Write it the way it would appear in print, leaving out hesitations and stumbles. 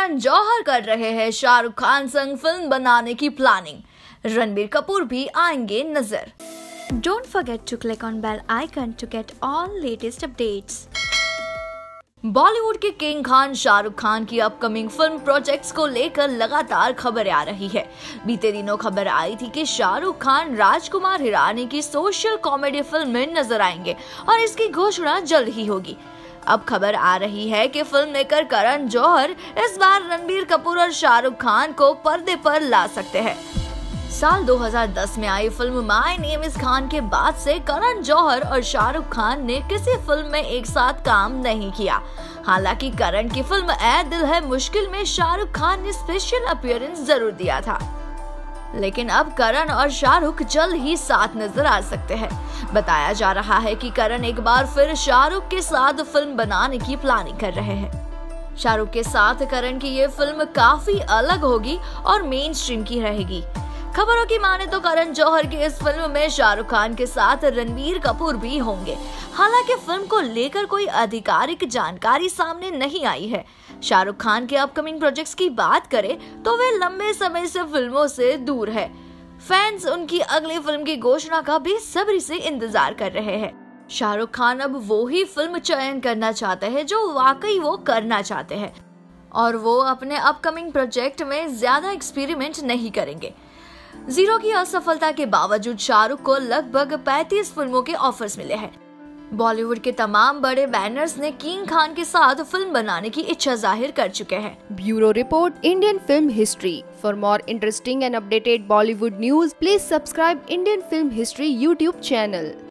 करण जौहर कर रहे हैं शाहरुख खान संग फिल्म बनाने की प्लानिंग। रणबीर कपूर भी आएंगे नजर। Don't forget to click on bell icon to get all latest updates. Bollywood के किंग खान शाहरुख खान की अपकमिंग फिल्म प्रोजेक्ट्स को लेकर लगातार खबरें आ रही है। बीते दिनों खबर आई थी कि शाहरुख खान राजकुमार हिरानी की सोशल कॉमेडी फिल्म में नजर आएंगे और इसकी घोषणा जल्द ही होगी। अब खबर आ रही है कि फिल्म मेकर करण जौहर इस बार रणबीर कपूर और शाहरुख खान को पर्दे पर ला सकते हैं। साल 2010 में आई film my name is Khan के बाद से करण जौहर और शाहरुख खान ने किसी फिल्म में एक साथ काम नहीं किया। हालांकि करण की फिल्म ऐ दिल है मुश्किल में शाहरुख खान ने स्पेशल अपीयरेंस जरूर दिया था, लेकिन अब करण और शाहरुख जल्द ही साथ नजर आ सकते हैं। बताया जा रहा है कि करण एक बार फिर शाहरुख के साथ फिल्म बनाने की प्लानिंग कर रहे हैं। शाहरुख के साथ करण की ये फिल्म काफी अलग होगी और मेन स्ट्रीम की रहेगी। खबरों की माने तो करण जौहर की इस फिल्म में शाहरुख खान के साथ रणबीर कपूर भी होंगे। हालांकि फिल्म को लेकर कोई आधिकारिक जानकारी सामने नहीं आई है। शाहरुख खान के अपकमिंग प्रोजेक्ट्स की बात करें तो वे लंबे समय से फिल्मों से दूर है। फैंस उनकी अगली फिल्म की घोषणा का बेसब्री से इंतजार कर रहे हैं। शाहरुख खान अब वो ही फिल्म चयन करना चाहते हैं जो वाकई वो करना चाहते हैं और वो अपने अपकमिंग प्रोजेक्ट में ज्यादा एक्सपेरिमेंट नहीं करेंगे। जीरो की असफलता के बावजूद शाहरुख को लगभग 35 फिल्मों के ऑफर्स मिले हैं। बॉलीवुड के तमाम बड़े बैनर्स ने किंग खान के साथ फिल्म बनाने की इच्छा जाहिर कर चुके हैं। Bureau report Indian film history. For more interesting and updated Bollywood news, please subscribe Indian film history YouTube channel.